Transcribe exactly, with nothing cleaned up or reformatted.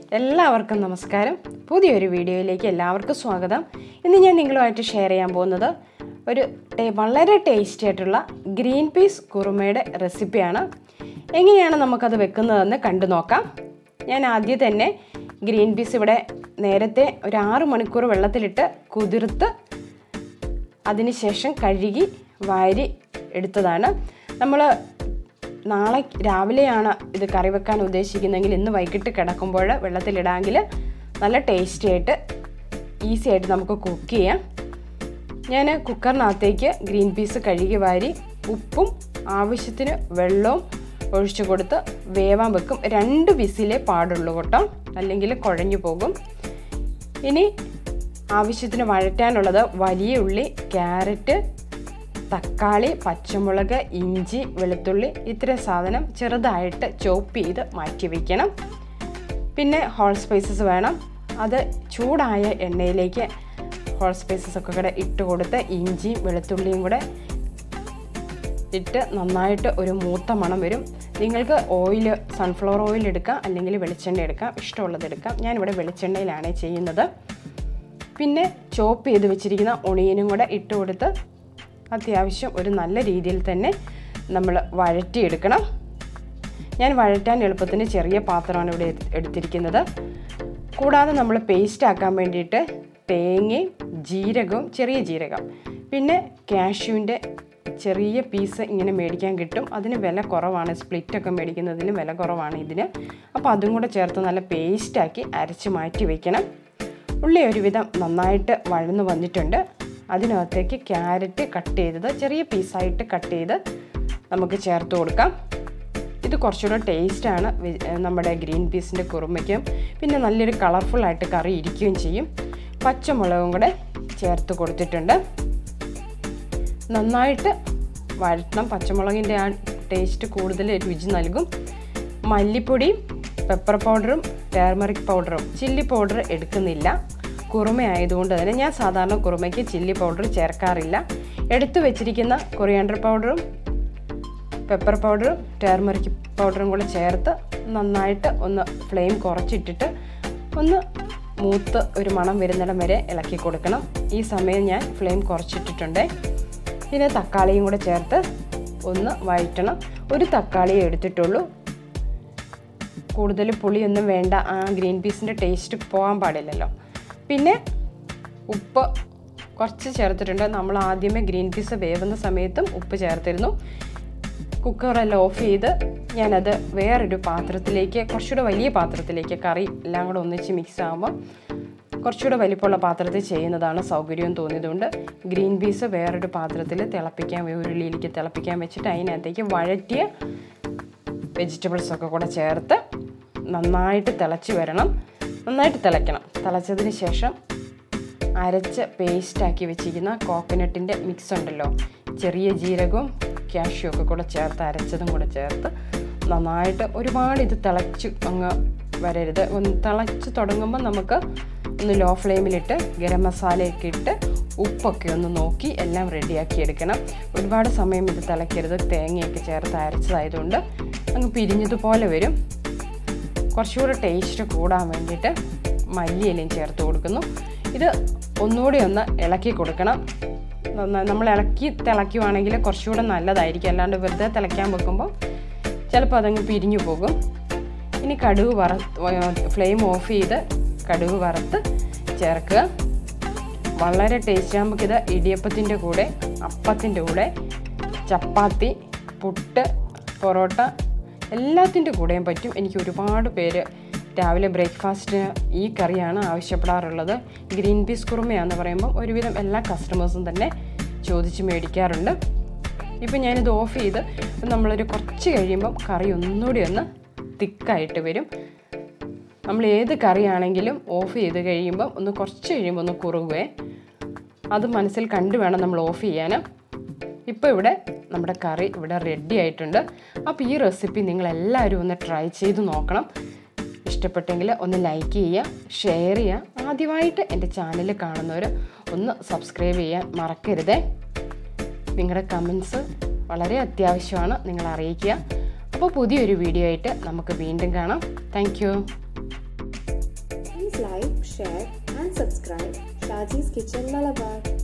എല്ലാവർക്കും നമസ്കാരം. പുതിയൊരു വീഡിയോയിലേക്ക് എല്ലാവർക്കും സ്വാഗതം. ഇന്ന് ഞാൻ നിങ്ങളുമായിട്ട് ഷെയർ ചെയ്യാൻ പോകുന്നത് ഒരു വളരെ ടേസ്റ്റി ആയിട്ടുള്ള ഗ്രീൻ പീസ് കുറുമയുടെ റെസിപ്പിയാണ്. എങ്ങനെയാണ് നമുക്കത് വെക്കുന്നതെന്ന് കണ്ടു നോക്കാം. ഞാൻ ആദ്യം തന്നെ ഗ്രീൻ പീസ് ഇവിടെ നേരത്തെ ഒരു ആറ് മണിക്കൂർ വെള്ളത്തിലിട്ട് കുതിർത്ത് അതിനുശേഷം കഴുകി വാരി എടുത്തതാണ്. നമ്മൾ നാളെ രാവിലെയാണ് ഇത് കറി വെക്കാൻ ഉദ്ദേശിക്കുന്നതെങ്കിൽ ഇന്ന് വൈകിട്ട് കിടക്കുമ്പോൾ വെള്ളത്തിലിടാമെങ്കിൽ നല്ല ടേസ്റ്റി ആയിട്ട് ഈസി ആയിട്ട് നമുക്ക് കുക്ക് ചെയ്യാം. ഞാൻ കുക്കറിനകത്തേക്ക് ഗ്രീൻ പീസ് കഴുകി വാരി ഉപ്പും ആവശ്യത്തിന് വെള്ളവും ഒഴിച്ചു കൊടുത്ത് വേവാൻ വെക്കും. രണ്ട് വിസിലേ പാടുള്ളൂ കേട്ടോ, അല്ലെങ്കിൽ കുഴഞ്ഞു പോകും. ഇനി ആവശ്യത്തിന് വഴറ്റാനുള്ളത് വലിയ ഉള്ളി, ക്യാരറ്റ്, തക്കാളി, പച്ചമുളക്, ഇഞ്ചി, വെളുത്തുള്ളി ഇത്രയും സാധനം ചെറുതായിട്ട് ചോപ്പ് ചെയ്ത് മാറ്റി വയ്ക്കണം. പിന്നെ ഹോൾ സ്പൈസസ് വേണം. അത് ചൂടായ എണ്ണയിലേക്ക് ഹോൾ സ്പൈസസ് ഒക്കെ കൂടെ ഇട്ട് കൊടുത്ത് ഇഞ്ചിയും വെളുത്തുള്ളിയും കൂടെ ഇട്ട് നന്നായിട്ട് ഒരു മൂത്ത മണം വരും. നിങ്ങൾക്ക് ഓയിൽ സൺഫ്ലവർ ഓയിൽ എടുക്കാം, അല്ലെങ്കിൽ വെളിച്ചെണ്ണ എടുക്കാം, ഇഷ്ടമുള്ളത് എടുക്കാം. ഞാനിവിടെ വെളിച്ചെണ്ണയിലാണ് ചെയ്യുന്നത്. പിന്നെ ചോപ്പ് ചെയ്ത് വെച്ചിരിക്കുന്ന ഒണിയനും കൂടെ ഇട്ട് കൊടുത്ത് അത്യാവശ്യം ഒരു നല്ല രീതിയിൽ തന്നെ നമ്മൾ വഴറ്റിയെടുക്കണം. ഞാൻ വഴറ്റാൻ എളുപ്പത്തിന് ചെറിയ പാത്രമാണ് ഇവിടെ എടുത്തിരിക്കുന്നത്. കൂടാതെ നമ്മൾ പേസ്റ്റ് ആക്കാൻ വേണ്ടിയിട്ട് തേങ്ങയും ജീരകവും, ചെറിയ ജീരകം, പിന്നെ കാഷ്യൂവിൻ്റെ ചെറിയ പീസ് ഇങ്ങനെ മേടിക്കാൻ കിട്ടും. അതിന് വില കുറവാണ്, സ്പ്ലിറ്റൊക്കെ മേടിക്കുന്നതിന് വില കുറവാണ് ഇതിന്. അപ്പോൾ അതും കൂടെ ചേർത്ത് നല്ല പേസ്റ്റാക്കി അരച്ച് മാറ്റി വയ്ക്കണം. ഉള്ളി ഒരുവിധം നന്നായിട്ട് വഴന്ന് വന്നിട്ടുണ്ട്. അതിനകത്തേക്ക് ക്യാരറ്റ് കട്ട് ചെയ്തത് ചെറിയ പീസായിട്ട് കട്ട് ചെയ്ത് നമുക്ക് ചേർത്ത് കൊടുക്കാം. ഇത് കുറച്ചുകൂടെ ടേസ്റ്റാണ് നമ്മുടെ ഗ്രീൻ പീസിൻ്റെ കുറുമയ്ക്കും. പിന്നെ നല്ലൊരു കളർഫുള്ളായിട്ട് കറി ഇരിക്കുകയും ചെയ്യും. പച്ചമുളകും കൂടെ ചേർത്ത് കൊടുത്തിട്ടുണ്ട്. നന്നായിട്ട് വഴറ്റണം. പച്ചമുളകിൻ്റെ ആ ടേസ്റ്റ് കൂടുതൽ രുചി നൽകും. മല്ലിപ്പൊടിയും പെപ്പർ പൗഡറും ടർമറിക് പൗഡറും ചില്ലി പൗഡർ എടുക്കുന്നില്ല. കുറുമ ആയതുകൊണ്ട് തന്നെ ഞാൻ സാധാരണ കുറുമയ്ക്ക് ചില്ലി പൗഡർ ചേർക്കാറില്ല. എടുത്തു വെച്ചിരിക്കുന്ന കൊറിയാണ്ടർ പൗഡറും പെപ്പർ പൗഡറും ടർമറിക് പൗഡറും കൂടെ ചേർത്ത് നന്നായിട്ട് ഒന്ന് ഫ്ലെയിം കുറച്ചിട്ടിട്ട് ഒന്ന് മൂത്ത് ഒരു മണം വരുന്നിടം വരെ ഇളക്കി കൊടുക്കണം. ഈ സമയം ഞാൻ ഫ്ലെയിം കുറച്ചിട്ടിട്ടുണ്ട്. പിന്നെ തക്കാളിയും കൂടെ ചേർത്ത് ഒന്ന് വഴറ്റണം. ഒരു തക്കാളിയെ എടുത്തിട്ടുള്ളൂ. കൂടുതൽ പുളിയൊന്നും വേണ്ട, ആ ഗ്രീൻ പീസിൻ്റെ ടേസ്റ്റ് പോകാൻ പാടില്ലല്ലോ. പിന്നെ ഉപ്പ് കുറച്ച് ചേർത്തിട്ടുണ്ട്. നമ്മൾ ആദ്യമേ ഗ്രീൻ പീസ് വേവുന്ന സമയത്തും ഉപ്പ് ചേർത്തിരുന്നു. കുക്കറെല്ലാം ഓഫ് ചെയ്ത് ഞാനത് വേറൊരു പാത്രത്തിലേക്ക്, കുറച്ചുകൂടെ വലിയ പാത്രത്തിലേക്ക്, കറി എല്ലാം കൂടെ ഒന്നിച്ച് മിക്സ് ആകുമ്പോൾ കുറച്ചുകൂടെ വലിപ്പമുള്ള പാത്രത്തിൽ ചെയ്യുന്നതാണ് സൗകര്യം തോന്നിയതുകൊണ്ട് ഗ്രീൻ പീസ് വേറൊരു പാത്രത്തിൽ തിളപ്പിക്കാൻ, ഉരുളിയിലേക്ക് തിളപ്പിക്കാൻ വെച്ചിട്ട് അതിനകത്തേക്ക് വഴറ്റിയ വെജിറ്റബിൾസൊക്കെ കൂടെ ചേർത്ത് നന്നായിട്ട് തിളച്ച് വരണം. നന്നായിട്ട് തിളയ്ക്കണം. തിളച്ചതിന് ശേഷം അരച്ച് പേസ്റ്റാക്കി വെച്ചിരിക്കുന്ന കോക്കനട്ടിൻ്റെ മിക്സ് ഉണ്ടല്ലോ, ചെറിയ ജീരകവും കാഷ്യൂ ഒക്കെ കൂടെ ചേർത്ത് അരച്ചതും കൂടെ ചേർത്ത് നന്നായിട്ട്, ഒരുപാട് ഇത് തിളച്ച് അങ്ങ് വരരുത്. ഒന്ന് തിളച്ച് തുടങ്ങുമ്പോൾ നമുക്ക് ഒന്ന് ലോ ഫ്ലെയിമിലിട്ട് ഗരം മസാലയൊക്കെ ഇട്ട് ഉപ്പൊക്കെ ഒന്ന് നോക്കി എല്ലാം റെഡിയാക്കി എടുക്കണം. ഒരുപാട് സമയം ഇത് തിളയ്ക്കരുത്. തേങ്ങയൊക്കെ ചേർത്ത് അരച്ചതായതുകൊണ്ട് അങ്ങ് പിരിഞ്ഞതുപോലെ വരും. കുറച്ചുകൂടെ ടേസ്റ്റ് കൂടാൻ വേണ്ടിയിട്ട് മല്ലിയിലയും ചേർത്ത് കൊടുക്കുന്നു. ഇത് ഒന്നുകൂടി ഒന്ന് ഇളക്കി കൊടുക്കണം. നമ്മൾ ഇളക്കി തിളയ്ക്കുവാണെങ്കിൽ കുറച്ചുകൂടെ നല്ലതായിരിക്കും. അല്ലാണ്ട് വെറുതെ തിളയ്ക്കാൻ വെക്കുമ്പോൾ ചിലപ്പോൾ അതങ്ങ് പിരിഞ്ഞു പോകും. ഇനി കടുക് വറ ഫ്ലെയിം ഓഫ് ചെയ്ത് കടുക് വറുത്ത് ചേർക്കുക. വളരെ ടേസ്റ്റ്. നമുക്കിത് ഇടിയപ്പത്തിൻ്റെ കൂടെ, അപ്പത്തിൻ്റെ കൂടെ, ചപ്പാത്തി, പുട്ട്, പൊറോട്ട എല്ലാത്തിൻ്റെ കൂടെയും പറ്റും. എനിക്ക് ഒരുപാട് പേര് രാവിലെ ബ്രേക്ക്ഫാസ്റ്റിന് ഈ കറിയാണ് ആവശ്യപ്പെടാറുള്ളത്. ഗ്രീൻ പീസ് കുറുമയാണെന്ന് പറയുമ്പോൾ ഒരുവിധം എല്ലാ കസ്റ്റമേഴ്സും തന്നെ ചോദിച്ച് മേടിക്കാറുണ്ട്. ഇപ്പം ഞാനിത് ഓഫ് ചെയ്ത് നമ്മളൊരു കുറച്ച് കഴിയുമ്പം കറി ഒന്നുകൂടി ഒന്ന് തിക്കായിട്ട് വരും. നമ്മൾ ഏത് കറിയാണെങ്കിലും ഓഫ് ചെയ്ത് കഴിയുമ്പം ഒന്ന് കുറച്ച് കഴിയുമ്പോൾ ഒന്ന് കുറുകുവേ. അത് മനസ്സിൽ കണ്ടു വേണം നമ്മൾ ഓഫ് ചെയ്യാൻ. ഇപ്പോൾ ഇവിടെ നമ്മുടെ കറി ഇവിടെ റെഡി ആയിട്ടുണ്ട്. അപ്പോൾ ഈ റെസിപ്പി നിങ്ങളെല്ലാവരും ഒന്ന് ട്രൈ ചെയ്ത് നോക്കണം. ഇഷ്ടപ്പെട്ടെങ്കിൽ ഒന്ന് ലൈക്ക് ചെയ്യുക, ഷെയർ ചെയ്യുക. ആദ്യമായിട്ട് എൻ്റെ ചാനൽ കാണുന്നവർ ഒന്ന് സബ്സ്ക്രൈബ് ചെയ്യാൻ മറക്കരുതേ. നിങ്ങളുടെ കമൻസ് വളരെ അത്യാവശ്യമാണ്, നിങ്ങൾ അറിയിക്കുക. അപ്പോൾ പുതിയൊരു വീഡിയോ ആയിട്ട് നമുക്ക് വീണ്ടും കാണാം. Thank you. share and subscribe Shaji's Kitchen Malabar.